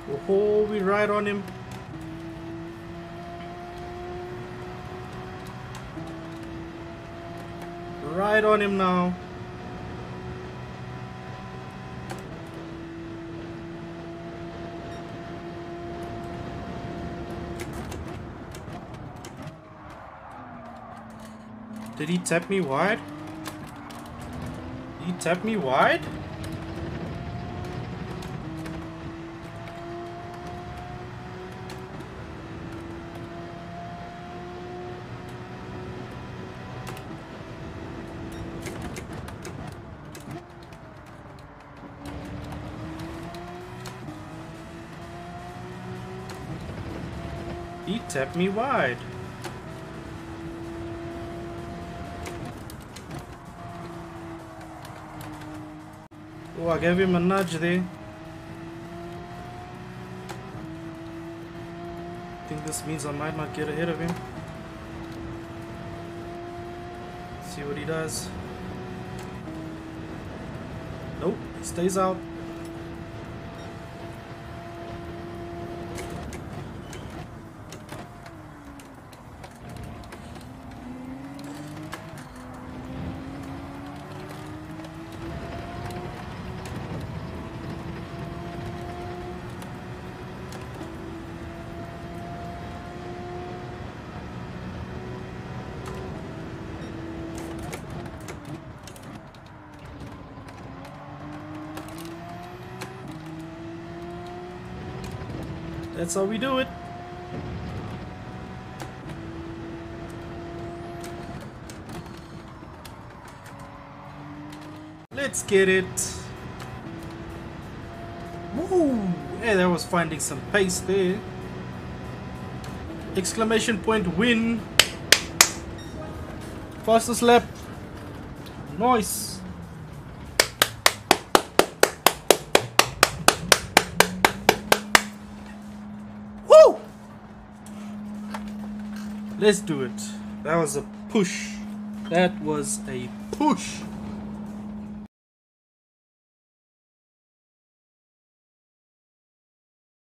Oh, we ride on him. Ride on him now. Did he tap me wide? Did he tap me wide? He tapped me wide. Oh, I gave him a nudge there. I think this means I might not get ahead of him. See what he does. Nope, he stays out. That's how we do it. Let's get it. Woo! Hey, that was finding some pace there. Exclamation point win. Fastest lap. Nice. Let's do it. That was a push. That was a push.